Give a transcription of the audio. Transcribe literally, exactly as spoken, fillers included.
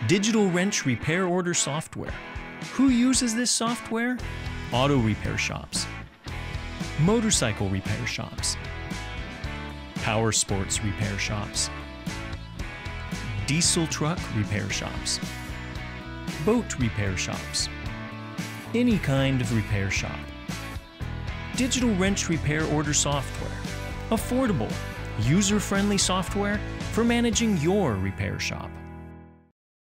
Digital Wrench repair order software. Who uses this software? Auto repair shops, motorcycle repair shops, power sports repair shops, diesel truck repair shops, boat repair shops, any kind of repair shop. Digital Wrench repair order software. Affordable, user-friendly software for managing your repair shop.